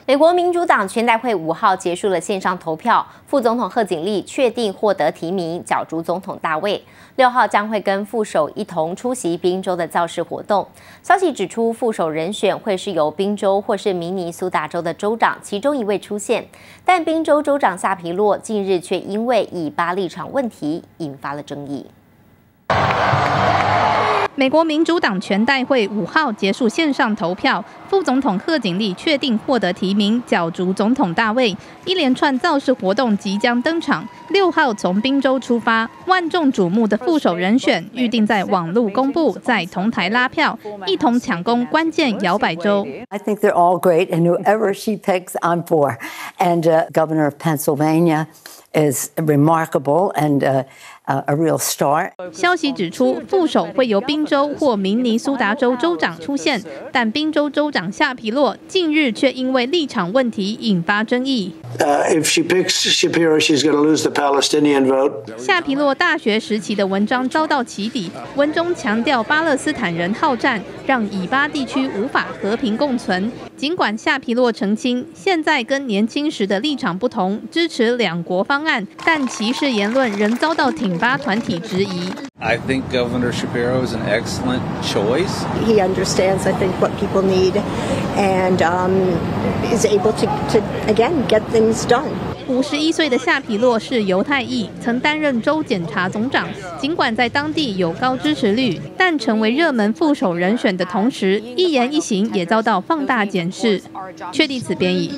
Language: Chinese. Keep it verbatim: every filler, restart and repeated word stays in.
美国民主党全代会五号结束了线上投票，副总统贺锦丽确定获得提名，角逐总统大位。六号将会跟副手一同出席宾州的造势活动。消息指出，副手人选会是由宾州或是明尼苏达州的州长其中一位出现，但宾州州长萨皮洛近日却因为以巴立场问题引发了争议。 美国民主党全代会五号结束线上投票，副总统贺锦丽确定获得提名，角逐总统大位。一连串造势活动即将登场。六号从宾州出发，万众瞩目的副手人选预定在网络公布，在同台拉票，一同抢攻关键摇摆州。 I think they're all great, and whoever she picks, I'm for. And uh, Governor of Pennsylvania is remarkable and uh, uh, a real star. 消息指出，副手会由宾州或明尼苏达州州长出现，但宾州州长夏皮洛近日却因为立场问题引发争议。 Uh, if she picks Shapiro, she's going to lose the Palestinian vote. 夏皮洛大学时期的文章遭到起底，文中强调巴勒斯坦人好战，让以巴地区无法和平共存。尽管夏皮洛澄清，现在跟年轻时的立场不同，支持两国方案，但歧视言论仍遭到挺巴团体质疑。 I think Governor Shapiro is an excellent choice. He understands, I think, what people need, and um, is able to, to again get things done. 五十一岁的夏皮洛是犹太裔，曾担任州检察总长。尽管在当地有高支持率，但成为热门副手人选的同时，一言一行也遭到放大检视。确立此编译。